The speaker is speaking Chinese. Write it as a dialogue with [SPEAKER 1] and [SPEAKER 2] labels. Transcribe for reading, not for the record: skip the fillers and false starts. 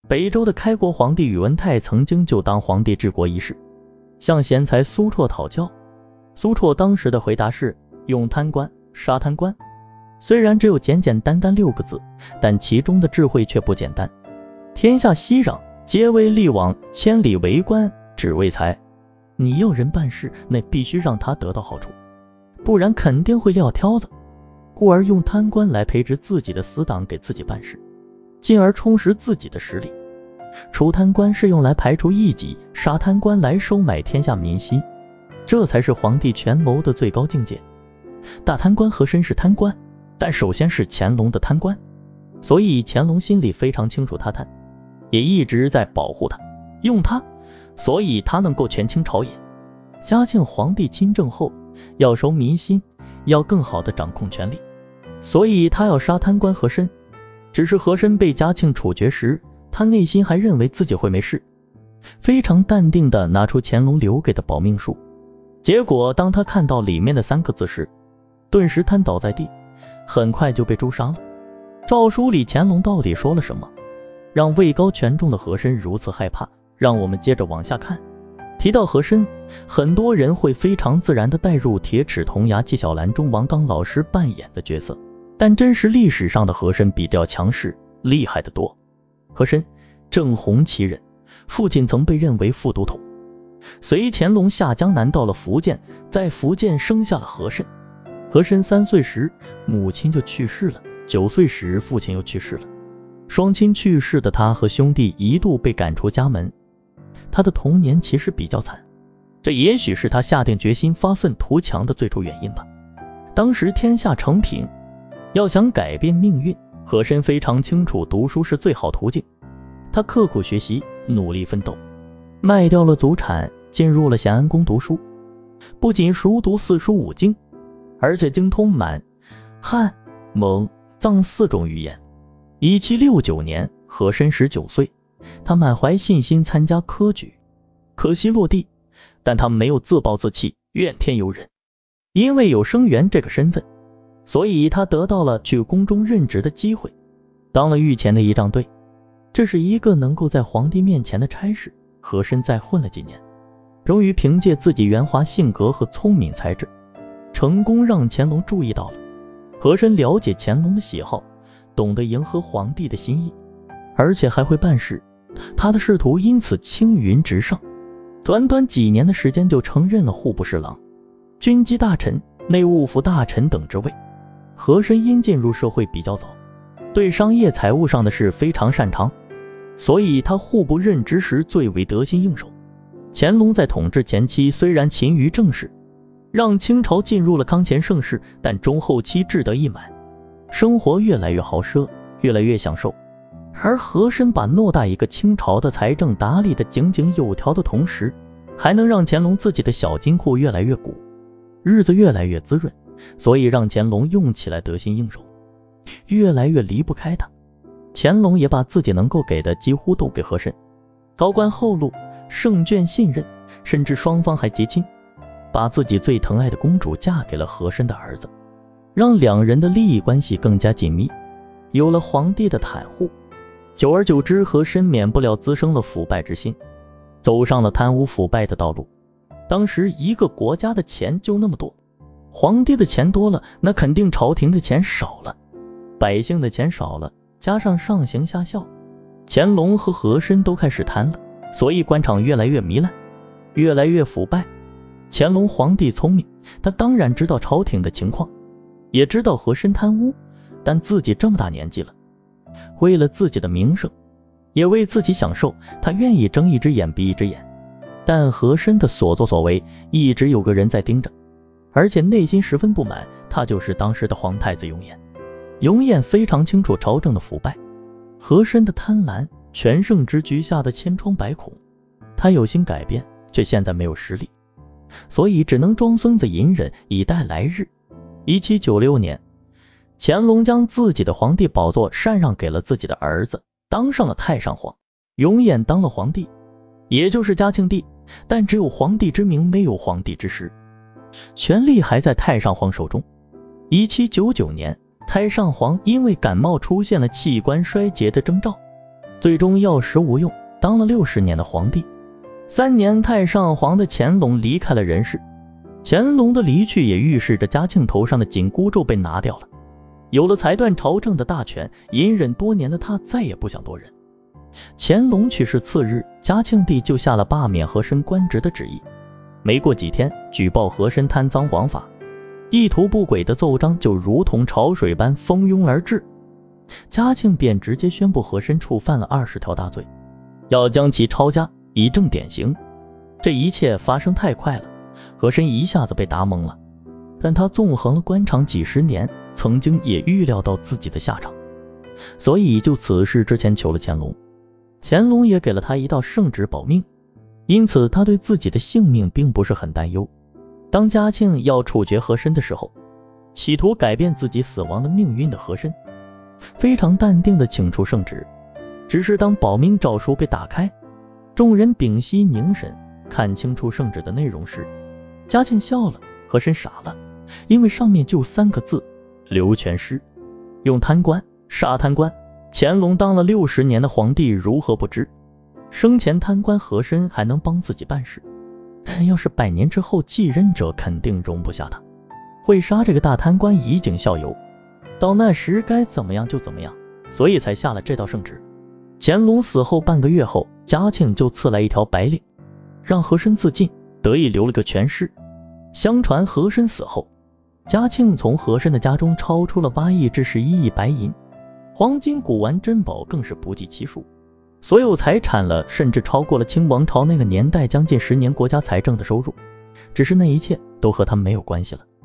[SPEAKER 1] 北周的开国皇帝宇文泰曾经就当皇帝治国一事，向贤才苏绰讨教。苏绰当时的回答是用贪官杀贪官，虽然只有简简单单6个字，但其中的智慧却不简单。天下熙攘，皆为利往，千里为官，只为财。你要人办事，那必须让他得到好处，不然肯定会撂挑子，故而用贪官来培植自己的死党给自己办事，进而充实自己的实力。除贪官是用来排除异己，杀贪官来收买天下民心，这才是皇帝权谋的最高境界。大贪官和珅是贪官，但首先是乾隆的贪官，所以乾隆心里非常清楚他贪，也一直在保护他，用他，所以他能够权倾朝野。嘉庆皇帝亲政后，要收民心，要更好的掌控权力，所以他要杀贪官和珅。只是和珅被嘉庆处决时，他内心还认为自己会没事，非常淡定地拿出乾隆留给的保命书。结果当他看到里面的3个字时，顿时瘫倒在地，很快就被诛杀了。诏书里乾隆到底说了什么，让位高权重的和珅如此害怕？让我们接着往下看。提到和珅，很多人会非常自然地带入铁齿铜牙纪晓岚中王刚老师扮演的角色，但真实历史上的和珅比较强势，厉害得多。和珅正红旗人，父亲曾被认为副都统，随乾隆下江南到了福建，在福建生下了和珅。和珅3岁时母亲就去世了，9岁时父亲又去世了，双亲去世的他和兄弟一度被赶出家门。他的童年其实比较惨，这也许是他下定决心发愤图强的最初原因吧。当时天下承平，要想改变命运，和珅非常清楚读书是最好途径。他刻苦学习，努力奋斗，卖掉了祖产，进入了咸安宫读书，不仅熟读4书5经，而且精通满、汉、蒙、藏4种语言。1769年，和珅19岁，他满怀信心参加科举，可惜落地，但他没有自暴自弃，怨天尤人。因为有生员这个身份，所以他得到了去宫中任职的机会，当了御前的仪仗队。这是一个能够在皇帝面前的差事。和珅再混了几年，终于凭借自己圆滑性格和聪明才智，成功让乾隆注意到了。和珅了解乾隆的喜好，懂得迎合皇帝的心意，而且还会办事，他的仕途因此青云直上，短短几年的时间就承认了户部侍郎、军机大臣、内务府大臣等职位。和珅因进入社会比较早，对商业财务上的事非常擅长，所以他户部任职时最为得心应手。乾隆在统治前期虽然勤于政事，让清朝进入了康乾盛世，但中后期志得意满，生活越来越豪奢，越来越享受。而和珅把偌大一个清朝的财政打理得井井有条的同时，还能让乾隆自己的小金库越来越鼓，日子越来越滋润，所以让乾隆用起来得心应手，越来越离不开他。乾隆也把自己能够给的几乎都给和珅，高官厚禄，胜券信任，甚至双方还结亲，把自己最疼爱的公主嫁给了和珅的儿子，让两人的利益关系更加紧密。有了皇帝的袒护，久而久之，和珅免不了滋生了腐败之心，走上了贪污腐败的道路。当时一个国家的钱就那么多，皇帝的钱多了，那肯定朝廷的钱少了，百姓的钱少了，加上上行下效，乾隆和和珅都开始贪了，所以官场越来越糜烂，越来越腐败。乾隆皇帝聪明，他当然知道朝廷的情况，也知道和珅贪污，但自己这么大年纪了，为了自己的名声，也为自己享受，他愿意睁一只眼闭一只眼。但和珅的所作所为一直有个人在盯着，而且内心十分不满，他就是当时的皇太子永琰。永琰非常清楚朝政的腐败，和珅的贪婪，全盛之局下的千疮百孔，他有心改变，却现在没有实力，所以只能装孙子隐忍，以待来日。1796年，乾隆将自己的皇帝宝座禅让给了自己的儿子，当上了太上皇。永琰当了皇帝，也就是嘉庆帝，但只有皇帝之名，没有皇帝之实，权力还在太上皇手中。1799年，太上皇因为感冒出现了器官衰竭的征兆， 最终药石无用，当了60年的皇帝。3年太上皇的乾隆离开了人世，乾隆的离去也预示着嘉庆头上的紧箍咒被拿掉了。有了裁断朝政的大权，隐忍多年的他再也不想多忍。乾隆去世次日，嘉庆帝就下了罢免和珅官职的旨意。没过几天，举报和珅贪赃枉法、意图不轨的奏章就如同潮水般蜂拥而至，嘉庆便直接宣布和珅触犯了20条大罪，要将其抄家以正典刑。这一切发生太快了，和珅一下子被打懵了。但他纵横了官场几十年，曾经也预料到自己的下场，所以就此事之前求了乾隆。乾隆也给了他一道圣旨保命，因此他对自己的性命并不是很担忧。当嘉庆要处决和珅的时候，企图改变自己死亡的命运的和珅非常淡定地请出圣旨。只是当保命诏书被打开，众人屏息凝神，看清楚圣旨的内容时，嘉庆笑了，和珅傻了，因为上面就3个字：刘全师。用贪官杀贪官，乾隆当了60年的皇帝，如何不知？生前贪官和珅还能帮自己办事，但要是100年之后继任者肯定容不下他，会杀这个大贪官以儆效尤，到那时该怎么样就怎么样，所以才下了这道圣旨。乾隆死后半个月后，嘉庆就赐来一条白令，让和珅自尽，得以留了个全尸。相传和珅死后，嘉庆从和珅的家中抄出了8亿至11亿白银，黄金古玩珍宝更是不计其数，所有财产了甚至超过了清王朝那个年代将近10年国家财政的收入。只是那一切都和他没有关系了。